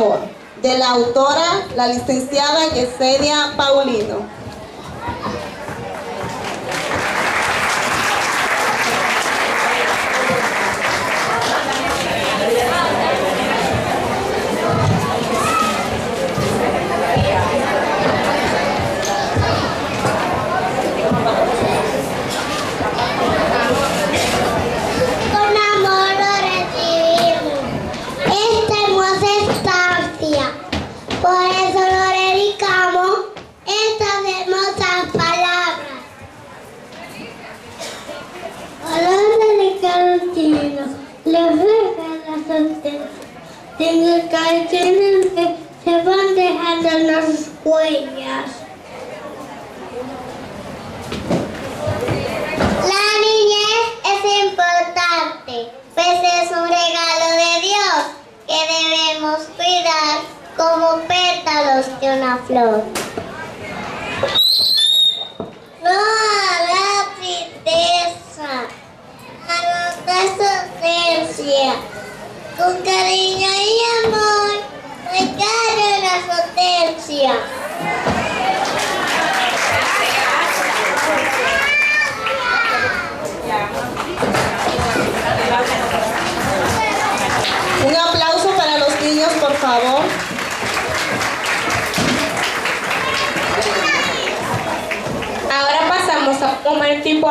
amor, de la autora, la licenciada Yesenia Paulino. Por eso lo dedicamos estas hermosas palabras. Palabras de Carolina, le deja la sentencia. En el continente se van dejando las huellas. La niñez es importante, pues es un regalo de Dios que debemos cuidar como pétalos de una flor. No a la tristeza, a nuestra inocencia, con cariño y amor, regalo la potencia. Un aplauso para los niños, por favor. Ahora pasamos a un momento importante.